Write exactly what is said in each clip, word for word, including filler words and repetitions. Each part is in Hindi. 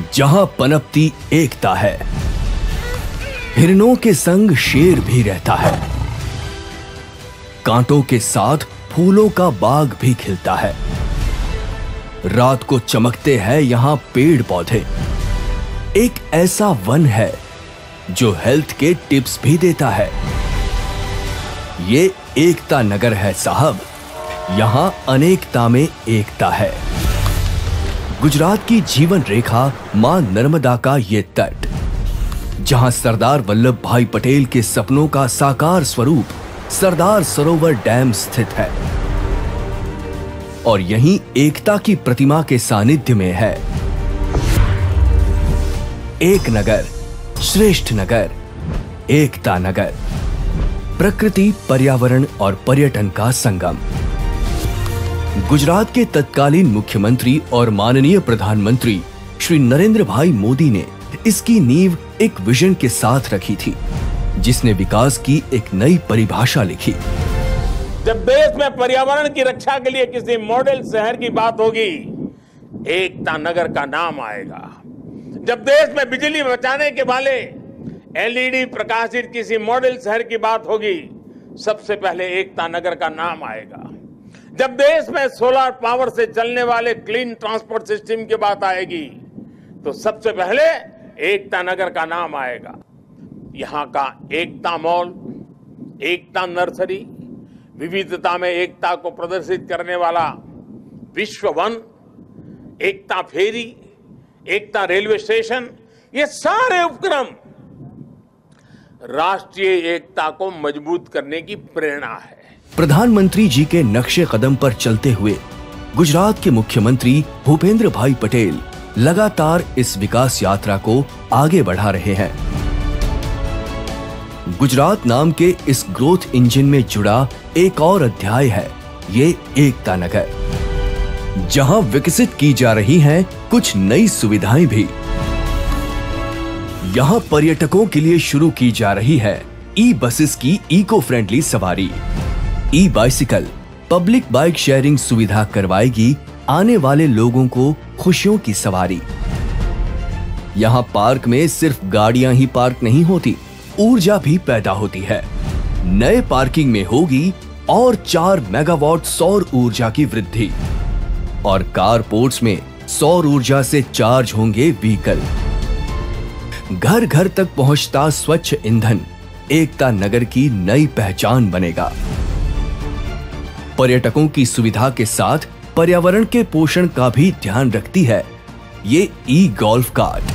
जहां पनपती एकता है, हिरणों के संग शेर भी रहता है, कांटों के साथ फूलों का बाग भी खिलता है। रात को चमकते हैं यहां पेड़ पौधे। एक ऐसा वन है जो हेल्थ के टिप्स भी देता है। ये एकता नगर है साहब, यहां अनेकता में एकता है। गुजरात की जीवन रेखा मां नर्मदा का ये तट, जहां सरदार वल्लभ भाई पटेल के सपनों का साकार स्वरूप सरदार सरोवर डैम स्थित है, और यहीं एकता की प्रतिमा के सानिध्य में है एक नगर, श्रेष्ठ नगर, एकता नगर। प्रकृति, पर्यावरण और पर्यटन का संगम। गुजरात के तत्कालीन मुख्यमंत्री और माननीय प्रधानमंत्री श्री नरेंद्र भाई मोदी ने इसकी नींव एक विजन के साथ रखी थी, जिसने विकास की एक नई परिभाषा लिखी। जब देश में पर्यावरण की रक्षा के लिए किसी मॉडल शहर की बात होगी, एकता नगर का नाम आएगा। जब देश में बिजली बचाने के वाले एलईडी प्रकाशित किसी मॉडल शहर की बात होगी, सबसे पहले एकता नगर का नाम आएगा। जब देश में सोलर पावर से चलने वाले क्लीन ट्रांसपोर्ट सिस्टम की बात आएगी, तो सबसे पहले एकता नगर का नाम आएगा। यहाँ का एकता मॉल, एकता नर्सरी, विविधता में एकता को प्रदर्शित करने वाला विश्व वन, Ekta ferry, Ekta railway station, ये सारे उपक्रम राष्ट्रीय एकता को मजबूत करने की प्रेरणा है। प्रधानमंत्री जी के नक्शे कदम पर चलते हुए गुजरात के मुख्यमंत्री भूपेंद्र भाई पटेल लगातार इस विकास यात्रा को आगे बढ़ा रहे हैं। गुजरात नाम के इस ग्रोथ इंजन में जुड़ा एक और अध्याय है ये एकता नगर, जहां विकसित की जा रही हैं कुछ नई सुविधाएं भी। यहां पर्यटकों के लिए शुरू की जा रही है ई बसेस की इको फ्रेंडली सवारी। E bicycle public bike sharing सुविधा करवाएगी आने वाले लोगों को खुशियों की सवारी। यहां पार्क में सिर्फ गाड़ियां ही पार्क नहीं होती, ऊर्जा भी पैदा होती है। नए पार्किंग में होगी और चार मेगावाट सौर ऊर्जा की वृद्धि, और कारपोर्ट्स में सौर ऊर्जा से चार्ज होंगे व्हीकल। घर घर तक पहुंचता स्वच्छ ईंधन एकता नगर की नई पहचान बनेगा। पर्यटकों की सुविधा के साथ पर्यावरण के पोषण का भी ध्यान रखती है ये ई गोल्फ कार्ट।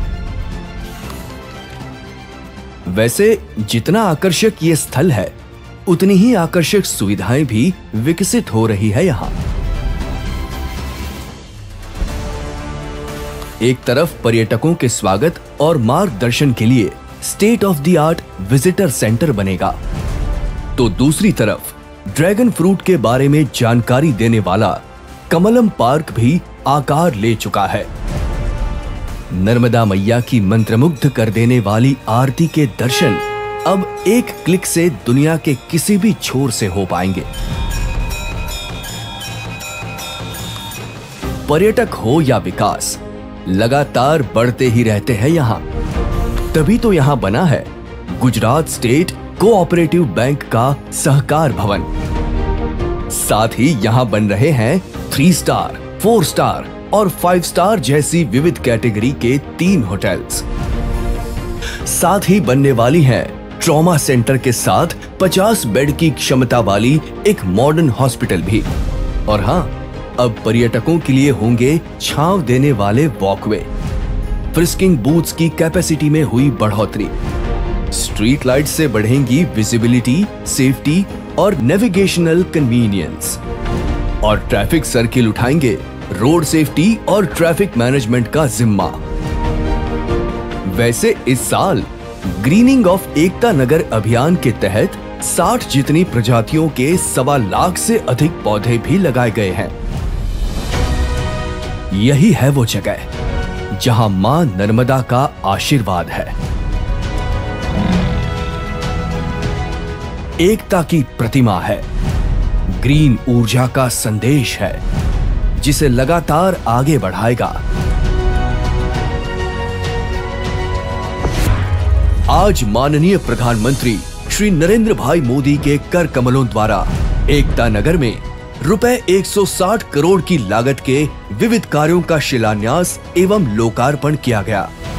वैसे जितना आकर्षक ये स्थल है, उतनी ही आकर्षक सुविधाएं भी विकसित हो रही है यहाँ। एक तरफ पर्यटकों के स्वागत और मार्गदर्शन के लिए state of the art visitor centre बनेगा, तो दूसरी तरफ ड्रैगन फ्रूट के बारे में जानकारी देने वाला कमलम पार्क भी आकार ले चुका है। नर्मदा मैया की मंत्रमुग्ध कर देने वाली आरती के दर्शन अब एक क्लिक से दुनिया के किसी भी छोर से हो पाएंगे। पर्यटक हो या विकास, लगातार बढ़ते ही रहते हैं यहाँ। तभी तो यहाँ बना है गुजरात स्टेट कोऑपरेटिव बैंक का सहकार भवन। साथ ही यहाँ बन रहे हैं थ्री स्टार, फोर स्टार और फाइव स्टार जैसी विविध कैटेगरी के तीन होटल्स। साथ ही बनने वाली है ट्रॉमा सेंटर के साथ पचास बेड की क्षमता वाली एक मॉडर्न हॉस्पिटल भी। और हाँ, अब पर्यटकों के लिए होंगे छांव देने वाले वॉकवे। फ्रिस्किंग बूथ्स की कैपेसिटी में हुई बढ़ोतरी। स्ट्रीट लाइट से बढ़ेंगी विजिबिलिटी, सेफ्टी और नेविगेशनल कन्वीनियंस। और ट्रैफिक सर्किल उठाएंगे रोड सेफ्टी और ट्रैफिक मैनेजमेंट का जिम्मा। वैसे इस साल ग्रीनिंग ऑफ एकता नगर अभियान के तहत साठ जितनी प्रजातियों के सवा लाख से अधिक पौधे भी लगाए गए हैं। यही है वो जगह जहां मां नर्मदा का आशीर्वाद है। एकता की प्रतिमा है, ग्रीन ऊर्जा का संदेश है जिसे लगातार आगे बढ़ाएगा। आज माननीय प्रधानमंत्री श्री नरेंद्र भाई मोदी के कर कमलों द्वारा एकता नगर में रुपए एक सौ साठ करोड़ की लागत के विविध कार्यों का शिलान्यास एवं लोकार्पण किया गया।